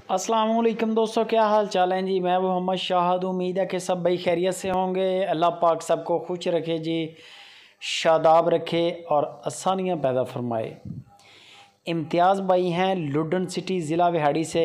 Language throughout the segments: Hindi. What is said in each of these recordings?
अस्सलाम वालेकुम दोस्तों, क्या हाल चाल हैं जी। मैं मोहम्मद शाहद, उम्मीद है कि सब भाई खैरियत से होंगे। अल्लाह पाक सबको खुश रखे जी, शादाब रखे और आसानियाँ पैदा फरमाए। इम्तियाज़ भाई हैं लुडन सिटी ज़िला विहाड़ी से।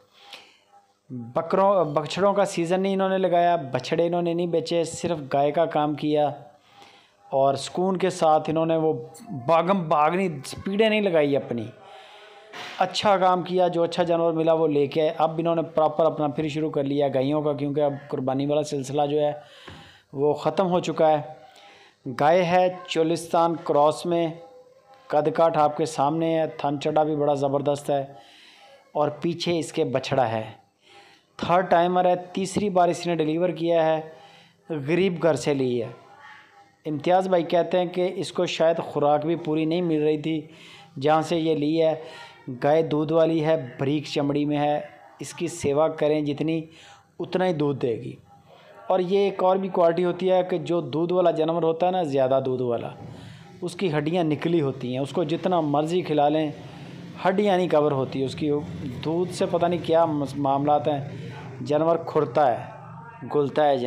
बछड़ों का सीज़न नहीं इन्होंने लगाया, बछड़े इन्होंने नहीं बेचे, सिर्फ गाय का काम किया और सुकून के साथ इन्होंने वो भागनी स्पीडें नहीं लगाई अपनी। अच्छा काम किया, जो अच्छा जानवर मिला वो लेके आए। अब इन्होंने प्रॉपर अपना फिर शुरू कर लिया गायों का, क्योंकि अब कुर्बानी वाला सिलसिला जो है वो ख़त्म हो चुका है। गाय है चोलिस्तान क्रॉस में, कद काठ आपके सामने है, थन चढ़ा भी बड़ा ज़बरदस्त है और पीछे इसके बछड़ा है। थर्ड टाइमर है, तीसरी बार इसने डिलीवर किया है, गरीब घर से ली है। इम्तियाज़ भाई कहते हैं कि इसको शायद खुराक भी पूरी नहीं मिल रही थी जहाँ से ये ली है। गाय दूध वाली है, बारीक चमड़ी में है, इसकी सेवा करें जितनी उतना ही दूध देगी। और ये एक और भी क्वालिटी होती है कि जो दूध वाला जानवर होता है ना, ज़्यादा दूध वाला, उसकी हड्डियाँ निकली होती हैं, उसको जितना मर्ज़ी खिला लें हड्डियाँ नहीं कवर होती उसकी। दूध से पता नहीं क्या मामलात हैं, जानवर खुरता है, घुलता है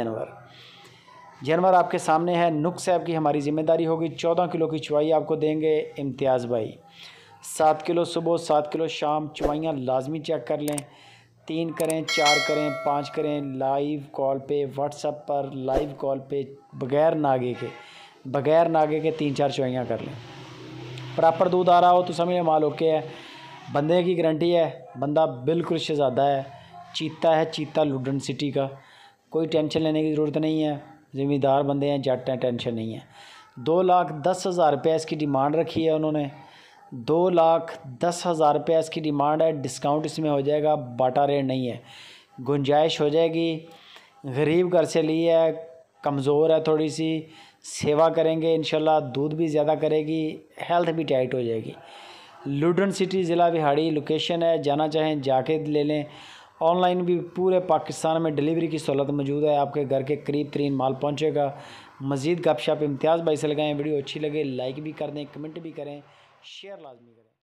जानवर आपके सामने है। नुक्स है आपकी हमारी ज़िम्मेदारी होगी। 14 किलो की चुवाई आपको देंगे इम्तियाज़ भाई। 7 किलो सुबह 7 किलो शाम। चुवाइयाँ लाजमी चेक कर लें, 3 करें, 4 करें, 5 करें। लाइव कॉल पे, व्हाट्सएप पर लाइव कॉल पे, बग़ैर नागे के 3-4 चुवाइयाँ कर लें। प्रॉपर दूध आ रहा हो तो समझ माल ओके है। बंदे की गारंटी है, बंदा बिल्कुल शहज़ादा है। चीता है, चीता लुडन सिटी का, कोई टेंशन लेने की ज़रूरत नहीं है। ज़िम्मेदार बंदे हैं, जट हैं, टेंशन नहीं है। 2,10,000 रुपये इसकी डिमांड रखी है उन्होंने। 2,10,000 रुपये इसकी डिमांड है। डिस्काउंट इसमें हो जाएगा, बाटा रेट नहीं है, गुंजाइश हो जाएगी। गरीब घर से ली है, कमज़ोर है थोड़ी सी, सेवा करेंगे इंशाल्लाह, दूध भी ज़्यादा करेगी, हेल्थ भी टाइट हो जाएगी। लुडन सिटी ज़िला विहाड़ी लोकेशन है, जाना चाहें जाके ले लें। ऑनलाइन भी पूरे पाकिस्तान में डिलीवरी की सहूलत मौजूद है, आपके घर के करीब तरीन माल पहुंचेगा। मज़ीद गपशप इम्तियाज़ भाई से लगाएं। वीडियो अच्छी लगे लाइक भी कर दें, कमेंट भी करें, शेयर लाजमी करें।